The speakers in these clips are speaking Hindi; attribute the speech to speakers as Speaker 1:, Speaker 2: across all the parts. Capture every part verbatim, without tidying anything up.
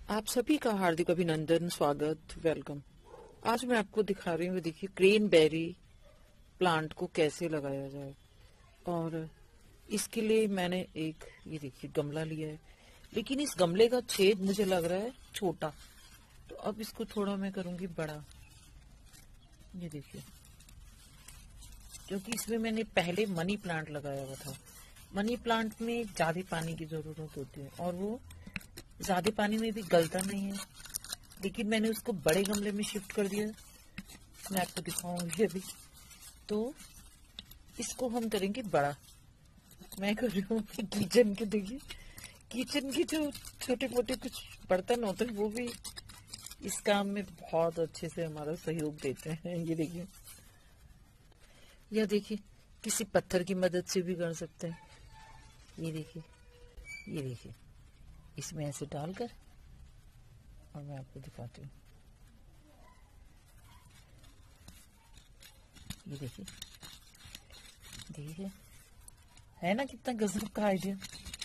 Speaker 1: आप सभी का हार्दिक अभिनंदन, स्वागत, वेलकम। आज मैं आपको दिखा रही हूँ, देखिए क्रेनबेरी प्लांट को कैसे लगाया जाए। और इसके लिए मैंने एक ये देखिए गमला लिया है, लेकिन इस गमले का छेद मुझे लग रहा है छोटा, तो अब इसको थोड़ा मैं करूंगी बड़ा। ये देखिए, क्योंकि इसमें मैंने पहले मनी प्लांट लगाया हुआ था। मनी प्लांट में ज्यादा पानी की जरूरत होती है और वो ज्यादा पानी में भी गलता नहीं है, लेकिन मैंने उसको बड़े गमले में शिफ्ट कर दिया। मैं आपको दिखाऊंगी अभी। तो इसको हम करेंगे बड़ा। मैं कर रही हूँ किचन के, देखिए किचन के जो छोटे मोटे कुछ बर्तन होते हैं वो भी इस काम में बहुत अच्छे से हमारा सहयोग देते हैं। ये देखिए, या देखिए किसी पत्थर की मदद से भी कर सकते हैं। ये देखिए, ये देखिए, इसमें ऐसे डालकर, और मैं आपको दिखाती हूँ। ये देखिए, देखिए है ना कितना गजब का आइडिया।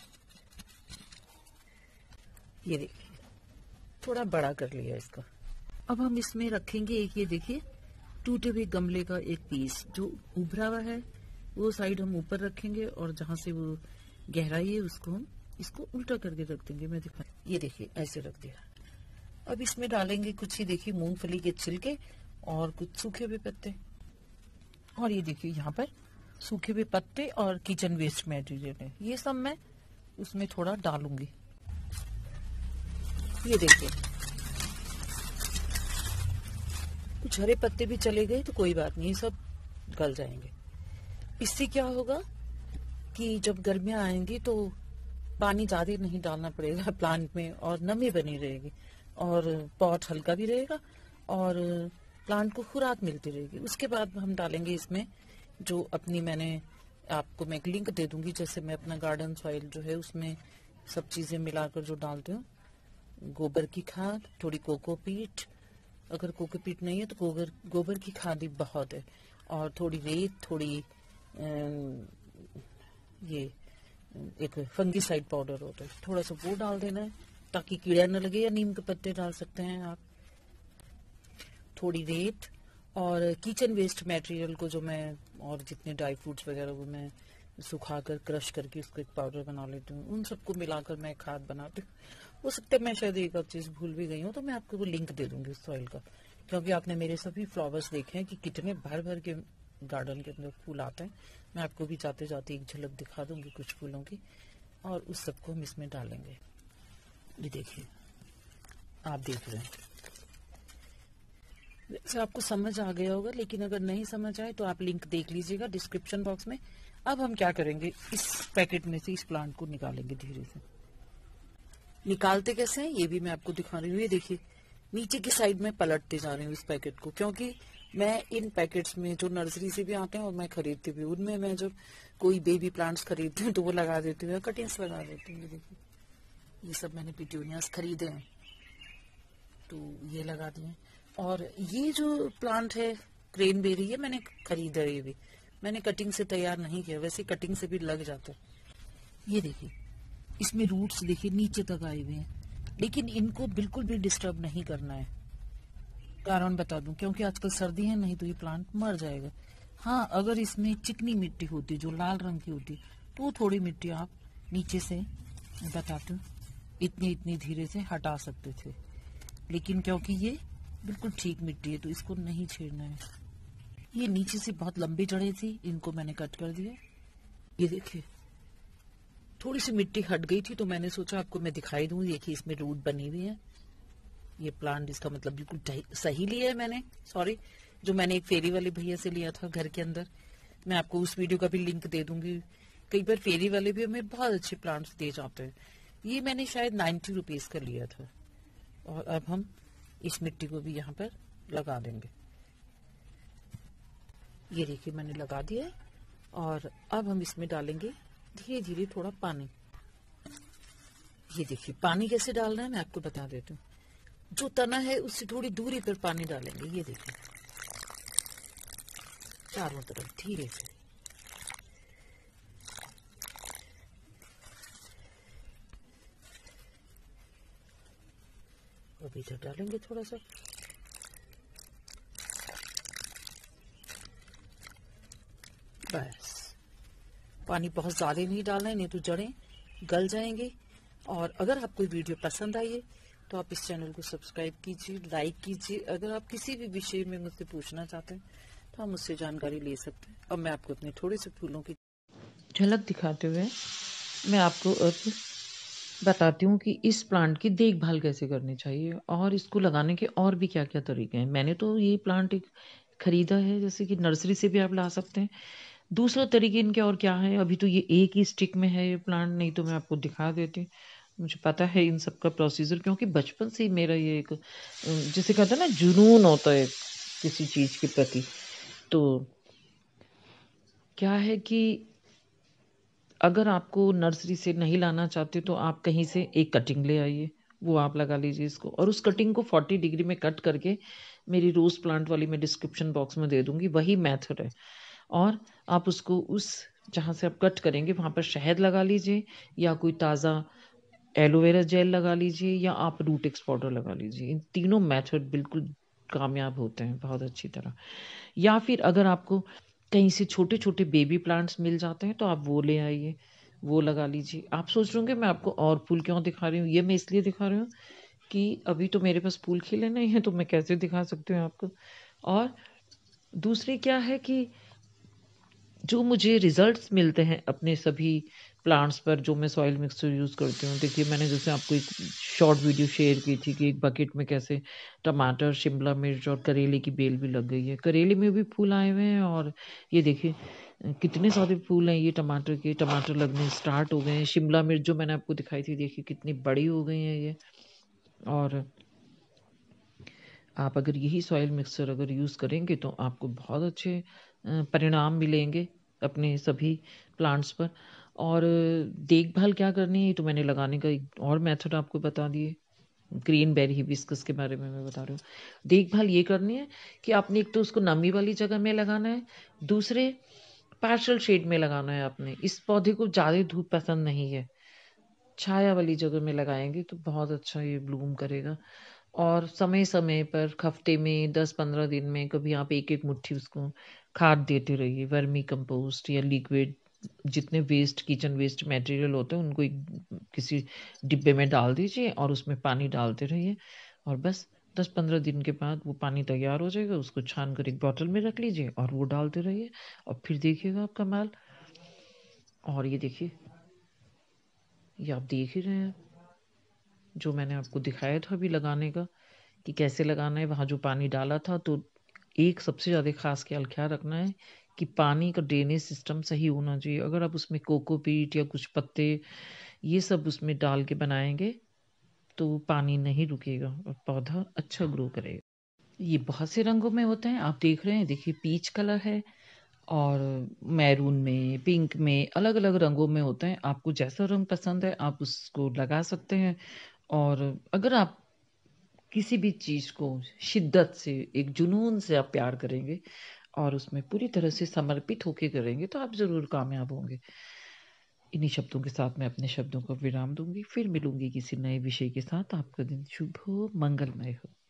Speaker 1: ये देखिए, थोड़ा बड़ा कर लिया इसका। अब हम इसमें रखेंगे एक, ये देखिए टूटे हुए गमले का एक पीस जो उभरा हुआ है, वो साइड हम ऊपर रखेंगे और जहां से वो गहराई है उसको हम इसको उल्टा करके रख देंगे। मैं दिखा, ये देखिए ऐसे रख दिया। अब इसमें डालेंगे कुछ ही देखिए मूंगफली के छिलके और कुछ सूखे हुए पत्ते, और ये देखिए यहाँ पर सूखे हुए पत्ते और किचन वेस्ट मटेरियल है। ये सब मैं उसमें थोड़ा डालूंगी। ये देखिए, कुछ हरे पत्ते भी चले गए तो कोई बात नहीं, सब गल जाएंगे। इससे क्या होगा कि जब गर्मियां आएंगी तो पानी ज्यादा नहीं डालना पड़ेगा प्लांट में, और नमी बनी रहेगी और पॉट हल्का भी रहेगा और प्लांट को खुराक मिलती रहेगी। उसके बाद हम डालेंगे इसमें जो अपनी, मैंने आपको मैं एक लिंक दे दूंगी, जैसे मैं अपना गार्डन सॉइल जो है उसमें सब चीजें मिलाकर जो डालती हूँ। गोबर की खाद, थोड़ी कोकोपीट, अगर कोकोपीट नहीं है तो गोबर गोबर की खाद ही बहुत है, और थोड़ी रेत, थोड़ी ये एक फंगीसाइड पाउडर होता है, थोड़ा सा वो डाल देना है ताकि कीड़ा न लगे, या नीम के पत्ते डाल सकते हैं आप। थोड़ी रेत और किचन वेस्ट मटेरियल को जो मैं, और जितने ड्राई फ्रूट्स वगैरह वो मैं सुखाकर क्रश करके उसको एक पाउडर बना लेती हूँ, उन सबको मिलाकर मैं खाद बनाती हूँ। हो सकता है मैं शायद एक और चीज भूल भी गई हूँ, तो मैं आपको वो लिंक दे दूंगी उस सॉइल का, क्योंकि आपने मेरे सभी फ्लावर्स देखे हैं कि कितने भर भर के गार्डन के अंदर फूल आते हैं। मैं आपको भी जाते जाते एक झलक दिखा दूंगी कुछ फूलों की, और उस सबको हम इसमें डालेंगे। ये देखिए, आप देख रहे हैं, वैसे आपको समझ आ गया होगा, लेकिन अगर नहीं समझ आए तो आप लिंक देख लीजिएगा डिस्क्रिप्शन बॉक्स में। अब हम क्या करेंगे, इस पैकेट में से इस प्लांट को निकालेंगे धीरे से। निकालते कैसे हैं ये भी मैं आपको दिखा रही हूँ। ये देखिए, नीचे की साइड में पलटते जा रही हूँ इस पैकेट को, क्योंकि मैं इन पैकेट्स में जो नर्सरी से भी आते हैं और मैं खरीदती भी, उनमें मैं जब कोई बेबी प्लांट्स खरीदती हूँ तो वो लगा देती हूँ, कटिंग्स लगा देती हूँ। ये देखिए, ये सब मैंने पिटूनियास खरीदे हैं तो ये लगा दिए। और ये जो प्लांट है क्रेनबेरी, ये मैंने खरीदा है, ये भी मैंने कटिंग से तैयार नहीं किया, वैसे कटिंग से भी लग जाता है। ये देखिए, इसमें रूट्स देखिए नीचे तक आए हुए हैं, लेकिन इनको बिल्कुल भी डिस्टर्ब नहीं करना है। कारण बता दूं, क्योंकि आजकल सर्दी है, नहीं तो ये प्लांट मर जाएगा। हाँ, अगर इसमें चिकनी मिट्टी होती जो लाल रंग की होती तो थोड़ी मिट्टी आप नीचे से, बताते इतनी इतनी धीरे से हटा सकते थे, लेकिन क्योंकि ये बिल्कुल ठीक मिट्टी है तो इसको नहीं छेड़ना है। ये नीचे से बहुत लंबी जड़ें थी, इनको मैंने कट कर दिया। ये देखिए, थोड़ी सी मिट्टी हट गई थी तो मैंने सोचा आपको मैं दिखाई दूं। देखिए, इसमें रूट बनी हुई है। ये प्लांट, इसका मतलब बिल्कुल सही लिया है मैंने, सॉरी, जो मैंने एक फेरी वाले भैया से लिया था घर के अंदर। मैं आपको उस वीडियो का भी लिंक दे दूंगी। कई बार फेरी वाले भी हमें बहुत अच्छे प्लांट्स दे जाते हैं। ये मैंने शायद नाइन्टी रुपीज का लिया था। और अब हम इस मिट्टी को भी यहाँ पर लगा देंगे। ये देखिए, मैंने लगा दिया है, और अब हम इसमें डालेंगे धीरे धीरे थोड़ा पानी। ये देखिए, पानी कैसे डालना है मैं आपको बता देती हूँ। जो तना है उससे थोड़ी दूरी पर पानी डालेंगे। ये देखिए, चारों तरफ धीरे से। अब इधर डालेंगे थोड़ा सा। बस पानी बहुत ज्यादा नहीं डालना है, नहीं तो जड़ें गल जाएंगे। और अगर आपको वीडियो पसंद आई है तो आप इस चैनल को सब्सक्राइब कीजिए, लाइक कीजिए। अगर आप किसी भी विषय में मुझसे पूछना चाहते हैं तो आप मुझसे जानकारी ले सकते हैं। अब मैं आपको अपने थोड़े से फूलों की झलक दिखाते हुए मैं आपको अब बताती हूँ कि इस प्लांट की देखभाल कैसे करनी चाहिए और इसको लगाने के और भी क्या क्या तरीके हैं। मैंने तो ये प्लांट एक खरीदा है, जैसे कि नर्सरी से भी आप ला सकते हैं। दूसरा तरीके इनके और क्या है, अभी तो ये एक ही स्टिक में है ये प्लांट, नहीं तो मैं आपको दिखा देती। मुझे पता है इन सब का प्रोसीजर, क्योंकि बचपन से ही मेरा ये एक जिसे कहते हैं ना जुनून होता है किसी चीज के प्रति। तो क्या है कि अगर आपको नर्सरी से नहीं लाना चाहते तो आप कहीं से एक कटिंग ले आइए, वो आप लगा लीजिए इसको। और उस कटिंग को चालीस डिग्री में कट करके मेरी रोज प्लांट वाली मैं डिस्क्रिप्शन बॉक्स में दे दूंगी, वही मेथड है। और आप उसको उस जहाँ से आप कट करेंगे वहाँ पर शहद लगा लीजिए, या कोई ताज़ा एलोवेरा जेल लगा लीजिए, या आप रूटेक्स पाउडर लगा लीजिए। इन तीनों मेथड बिल्कुल कामयाब होते हैं बहुत अच्छी तरह। या फिर अगर आपको कहीं से छोटे छोटे बेबी प्लांट्स मिल जाते हैं तो आप वो ले आइए, वो लगा लीजिए। आप सोच रहे होंगे मैं आपको और फूल क्यों दिखा रही हूँ, ये मैं इसलिए दिखा रही हूँ कि अभी तो मेरे पास फूल खिले नहीं है, तो मैं कैसे दिखा सकती हूँ आपको। और दूसरी क्या है कि जो मुझे रिजल्ट्स मिलते हैं अपने सभी प्लांट्स पर जो मैं सॉइल मिक्सचर यूज़ करती हूँ। देखिए मैंने जैसे आपको एक शॉर्ट वीडियो शेयर की थी कि एक बकेट में कैसे टमाटर, शिमला मिर्च और करेले की बेल भी लग गई है। करेले में भी फूल आए हुए हैं और ये देखिए कितने सारे फूल हैं ये टमाटर के, टमाटर लगने स्टार्ट हो गए हैं। शिमला मिर्च जो मैंने आपको दिखाई थी देखिए कितनी बड़ी हो गई है ये। और आप अगर यही सॉइल मिक्सचर अगर यूज़ करेंगे तो आपको बहुत अच्छे परिणाम मिलेंगे अपने सभी प्लांट्स पर। और देखभाल क्या करनी है तो मैंने लगाने का एक और मेथड आपको बता दिए। ग्रीन बेरी हिबिस्कस के बारे में मैं बता रही हूँ। देखभाल ये करनी है कि आपने एक तो उसको नमी वाली जगह में लगाना है, दूसरे पार्शल शेड में लगाना है। आपने इस पौधे को ज़्यादा धूप पसंद नहीं है, छाया वाली जगह में लगाएंगे तो बहुत अच्छा ये ब्लूम करेगा। और समय समय पर हफ्ते में दस पंद्रह दिन में कभी आप एक एक मुट्ठी उसको खाद देते रहिए, वर्मी कंपोस्ट या लिक्विड। जितने वेस्ट किचन वेस्ट मटेरियल होते हैं उनको एक किसी डिब्बे में डाल दीजिए और उसमें पानी डालते रहिए। और बस दस पंद्रह दिन के बाद वो पानी तैयार हो जाएगा, उसको छान कर एक बोतल में रख लीजिए और वो डालते रहिए और फिर देखिएगा आप कमाल। और ये देखिए, ये आप देख ही रहे हैं जो मैंने आपको दिखाया था अभी लगाने का कि कैसे लगाना है। वहाँ जो पानी डाला था तो एक सबसे ज़्यादा खास ख्याल क्या रखना है कि पानी का ड्रेनेज सिस्टम सही होना चाहिए। अगर आप उसमें कोकोपीट या कुछ पत्ते ये सब उसमें डाल के बनाएंगे तो पानी नहीं रुकेगा और पौधा अच्छा ग्रो करेगा। ये बहुत से रंगों में होते हैं, आप देख रहे हैं। देखिए पीच कलर है और मैरून में, पिंक में, अलग अलग रंगों में होते हैं। आपको जैसा रंग पसंद है आप उसको लगा सकते हैं। और अगर आप किसी भी चीज को शिद्दत से, एक जुनून से आप प्यार करेंगे और उसमें पूरी तरह से समर्पित होकर करेंगे तो आप जरूर कामयाब होंगे। इन्हीं शब्दों के साथ मैं अपने शब्दों को विराम दूंगी, फिर मिलूंगी किसी नए विषय के साथ। आपका दिन शुभ हो, मंगलमय हो।